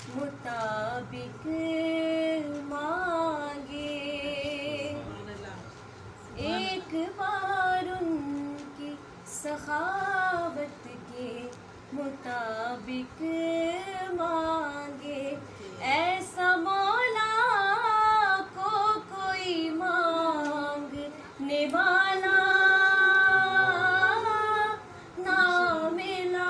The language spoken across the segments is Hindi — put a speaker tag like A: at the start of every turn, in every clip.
A: मुताबिक मांगे। एक बार उनकी सखावत के मुताबिक मांगे। ऐसा मौला को कोई मांगने वाला ना मिला।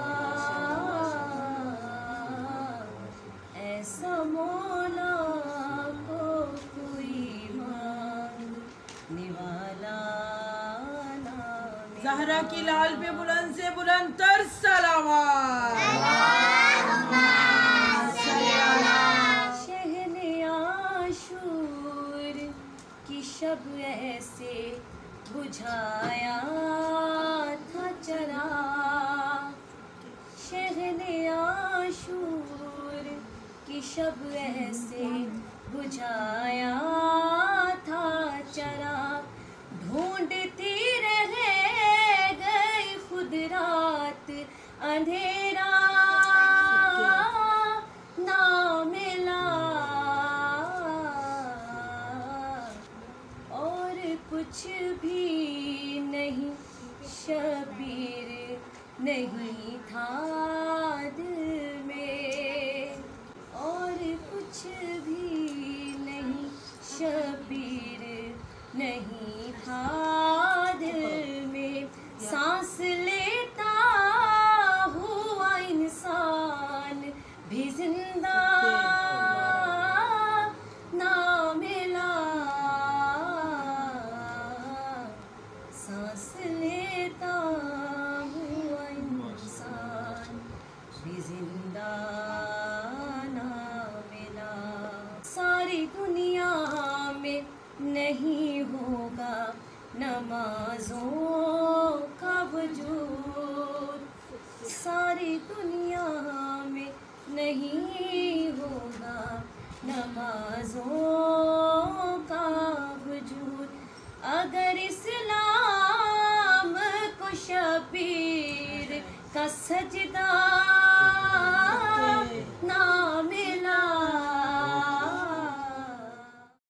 A: ऐसा मौला को कोई मांगने वाला ना मिला।
B: ज़हरा की लाल पे बुलंद से बुलंद तर सलावत।
A: शहने आशूर की शब ऐसे बुझाया था चराग। शहने आशूर की शब ऐसे बुझाया था चराग। ढूंढती रह गई खुद रात अंधेरा ना मिला। और कुछ भी नहीं शबीर नहीं था दिल में। और कुछ भी नहीं शबीर नहीं था दिल में। सांस लेता हुआ इंसान भी जिंदा ना मिला। सांस लेता हुआ इंसान भी जिंदा ना मिला। सारी दुनिया में नहीं होगा नमाजों का वजूद। सारी दुनिया में नहीं होगा नमाजों का वजूद। अगर इस्लाम को शबीर का सजदा